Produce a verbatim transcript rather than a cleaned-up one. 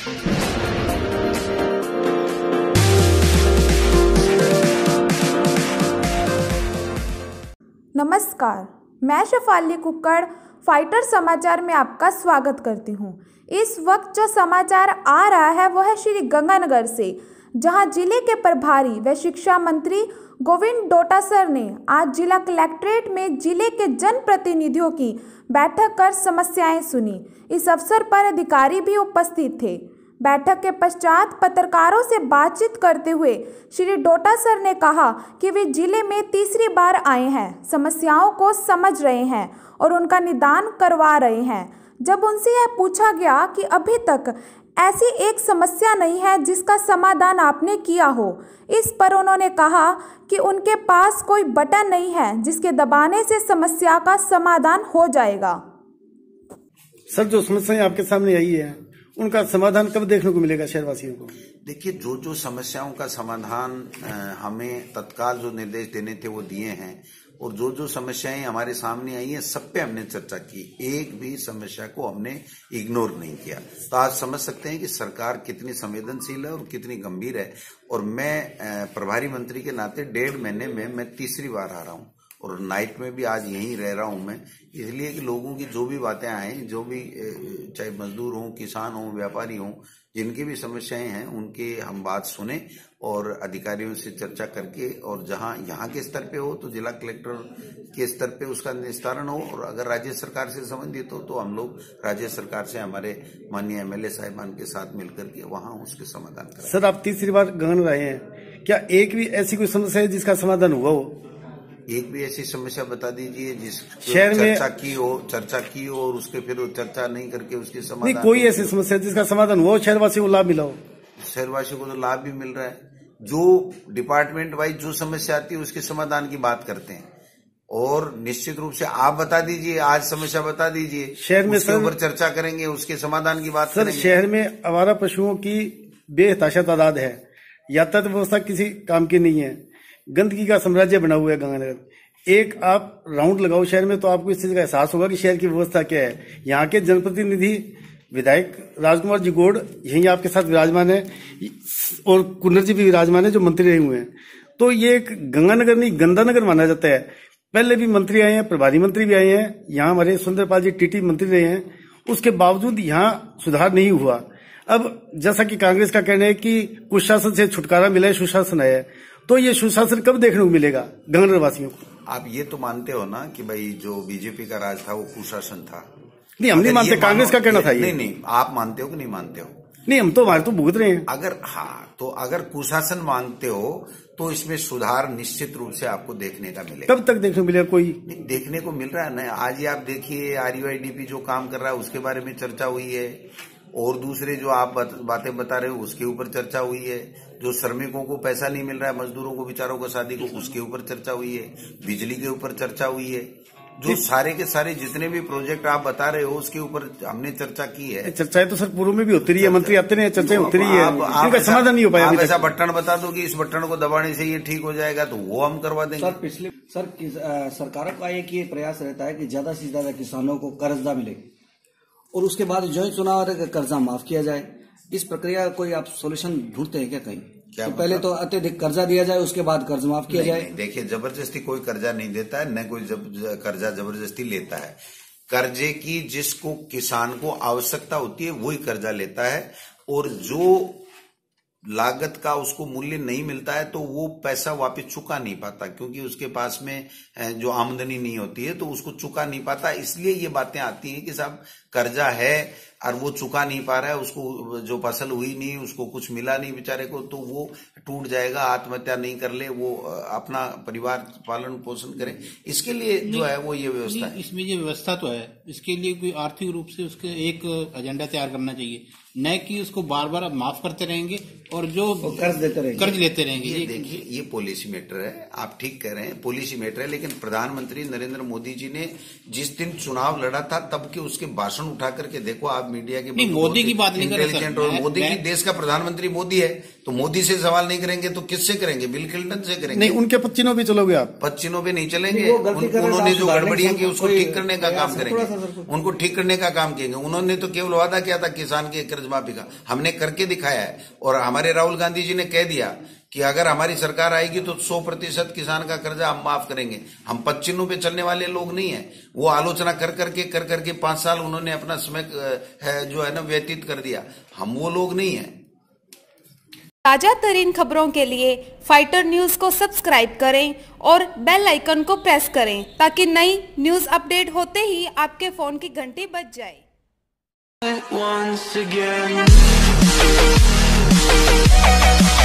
नमस्कार, मैं शेफाली कुक्कड़ फाइटर समाचार में आपका स्वागत करती हूं। इस वक्त जो समाचार आ रहा है वह है श्री गंगानगर से, जहां जिले के प्रभारी व शिक्षा मंत्री गोविंद डोटासर ने आज जिला कलेक्ट्रेट में जिले के जनप्रतिनिधियों की बैठक कर समस्याएं सुनी। इस अवसर पर अधिकारी भी उपस्थित थे। बैठक के पश्चात पत्रकारों से बातचीत करते हुए श्री डोटासर ने कहा कि वे जिले में तीसरी बार आए हैं, समस्याओं को समझ रहे हैं और उनका निदान करवा रहे हैं। जब उनसे यह पूछा गया कि अभी तक ऐसी एक समस्या नहीं है जिसका समाधान आपने किया हो, इस पर उन्होंने कहा कि उनके पास कोई बटन नहीं है जिसके दबाने से समस्या का समाधान हो जाएगा। सर, जो समस्याएं आपके सामने आई है उनका समाधान कब देखने को मिलेगा शहरवासियों को? देखिए, जो जो समस्याओं का समाधान हमें तत्काल जो निर्देश देने थे वो दिए हैं, और जो जो समस्याएं हमारे सामने आई हैं सब पे हमने चर्चा की। एक भी समस्या को हमने इग्नोर नहीं किया। तो आज समझ सकते हैं कि सरकार कितनी संवेदनशील है और कितनी गंभीर है। और मैं प्रभारी मंत्री के नाते डेढ़ महीने में मैं तीसरी बार आ रहा हूँ, और नाइट में भी आज यहीं रह रहा हूं मैं, इसलिए कि लोगों की जो भी बातें आए, जो भी चाहे मजदूर हों, किसान हों, व्यापारी हों, जिनकी भी समस्याएं हैं उनके हम बात सुने और अधिकारियों से चर्चा करके, और जहां यहाँ के स्तर पे हो तो जिला कलेक्टर के स्तर पे उसका निस्तारण हो, और अगर राज्य सरकार से संबंधित हो तो हम लोग राज्य सरकार से हमारे माननीय एमएलए साहिबान के साथ मिलकर के वहां उसके समाधान करें। सर, आप तीसरी बार गगन रहे हैं, क्या एक भी ऐसी कोई समस्या है जिसका समाधान हुआ हो? एक भी ऐसी समस्या बता दीजिए जिस शहर में चर्चा की हो चर्चा की हो और उसके फिर चर्चा नहीं करके उसके समाधान। नहीं, कोई ऐसी समस्या जिसका समाधान हुआ हो, शहरवासियों को लाभ मिला हो? शहरवासियों को तो लाभ भी मिल रहा है। जो डिपार्टमेंट वाइज जो समस्या आती है उसके समाधान की बात करते हैं, और निश्चित रूप से आप बता दीजिए, आज समस्या बता दीजिए, शहर में उसके ऊपर चर्चा करेंगे, उसके समाधान की बात सर, करेंगे। शहर में आवारा पशुओं की बेहताशा तादाद है, यातायात व्यवस्था किसी काम की नहीं है, गंदगी का साम्राज्य बना हुआ है गंगानगर। एक आप राउंड लगाओ शहर में तो आपको इस चीज का एहसास होगा कि शहर की व्यवस्था क्या है। यहाँ के जनप्रतिनिधि विधायक राजकुमार जी गौड़ यहीं आपके साथ विराजमान है, और कुन्नर जी भी विराजमान है जो मंत्री रहे हुए हैं। तो ये एक गंगानगर नहीं गंदानगर माना जाता है। पहले भी मंत्री आए हैं, प्रभारी मंत्री भी आए हैं, यहाँ हमारे सुंदरपाल जी टीटी मंत्री रहे हैं, उसके बावजूद यहाँ सुधार नहीं हुआ। अब जैसा कि कांग्रेस का कहना है कि कुशासन से छुटकारा मिला है, सुशासन है, तो ये सुशासन कब देखने को मिलेगा गंगानगर वासियों को? आप ये तो मानते हो ना कि भाई जो बीजेपी का राज था वो कुशासन था? नहीं, हम नहीं मानते, कांग्रेस का कहना था ये। नहीं नहीं, आप मानते हो कि नहीं मानते हो? नहीं, हम तो हमारे तो भुगत रहे हैं। अगर हाँ, तो अगर कुशासन मानते हो तो इसमें सुधार निश्चित रूप से आपको देखने का मिलेगा। कब तक देखने को मिलेगा? कोई नहीं, देखने को मिल रहा है ना। आज ही आप देखिए, आरयूआईडीपी जो काम कर रहा है उसके बारे में चर्चा हुई है, और दूसरे जो आप बातें बता रहे हो उसके ऊपर चर्चा हुई है। जो श्रमिकों को पैसा नहीं मिल रहा है, मजदूरों को, बेचारों को, शादी को, उसके ऊपर चर्चा हुई है। बिजली के ऊपर चर्चा हुई है। जो सारे के सारे जितने भी प्रोजेक्ट आप बता रहे हो उसके ऊपर हमने चर्चा की है। चर्चाएं तो सर पूर्व में भी होती रही है, मंत्री आते रहे, चर्चाएं होती रही है, इनका समाधान नहीं हो पाया। आप ऐसा बटन बता दो कि इस बटन को दबाने से ये ठीक हो जाएगा, तो वो हम करवा देंगे। सर, पिछले सर सरकारों का एक ये प्रयास रहता है कि ज्यादा से ज्यादा किसानों को कर्जा मिले, और उसके बाद जो ही चुनाव आ कर्जा माफ किया जाए। इस प्रक्रिया कोई आप सोल्यूशन ढूंढते हैं क्या कहीं? क्या तो पहले तो अत्यधिक कर्जा दिया जाए, उसके बाद कर्ज माफ किया जाए? देखिए, जबरदस्ती कोई कर्जा नहीं देता है, न कोई जब, कर्जा जबरदस्ती लेता है। कर्जे की जिसको किसान को आवश्यकता होती है वही कर्जा लेता है, और जो लागत का उसको मूल्य नहीं मिलता है तो वो पैसा वापस चुका नहीं पाता, क्योंकि उसके पास में जो आमदनी नहीं होती है तो उसको चुका नहीं पाता। इसलिए ये बातें आती हैं कि साहब कर्जा है और वो चुका नहीं पा रहा है, उसको जो फसल हुई नहीं, उसको कुछ मिला नहीं बेचारे को, तो वो टूट जाएगा, आत्महत्या नहीं कर ले, वो अपना परिवार पालन पोषण करे। इसके लिए जो है वो ये व्यवस्था है। इसमें ये व्यवस्था तो है, इसके लिए कोई आर्थिक रूप से उसके एक एजेंडा तैयार करना चाहिए, न कि उसको बार बार अब माफ करते रहेंगे और जो कर्ज देते रहेंगे कर्ज लेते रहेंगे। ये देखिए, ये पॉलिसी मैटर है, आप ठीक कह रहे हैं, पॉलिसी मैटर है। लेकिन प्रधानमंत्री नरेंद्र मोदी जी ने जिस दिन चुनाव लड़ा था तब के उसके भाषण भाषण उठा करके देखो, आप मीडिया की नहीं, मोदी की बात नहीं कर रहे सर। इंटेलिजेंट और मैं- मोदी की मैं- देश का प्रधानमंत्री मोदी है, तो मोदी से सवाल नहीं करेंगे तो किससे करेंगे? बिल क्लिंटन से करेंगे। नहीं, उनके पच्चीनों पे चलोगे आप? पच्चीनों पे नहीं चलेंगे। नहीं, वो गलती उन- कर रहे हैं, उन्होंने आप जो सुधारने गड़बड़ियां की की उसको कोई ठीक करने का काम प्रयास थोड़ा सा करेंगे, सर। उनको ठीक करने का काम करेंगे। उन्होंने तो केवल वादा किया था किसान के कर्ज माफी का, हमने करके दिखाया है। और हमारे राहुल गांधी जी ने कह दिया कि अगर हमारी सरकार आएगी तो सौ प्रतिशत किसान का कर्जा हम माफ करेंगे। हम पच्चीनों पे चलने वाले लोग नहीं है। वो आलोचना कर करके कर करके पांच साल उन्होंने अपना समय है जो है ना व्यतीत कर दिया। हम वो लोग नहीं है। ताजा तरीन खबरों के लिए फाइटर न्यूज को सब्सक्राइब करें और बेल आइकन को प्रेस करें ताकि नई न्यूज अपडेट होते ही आपके फोन की घंटी बज जाए। Once again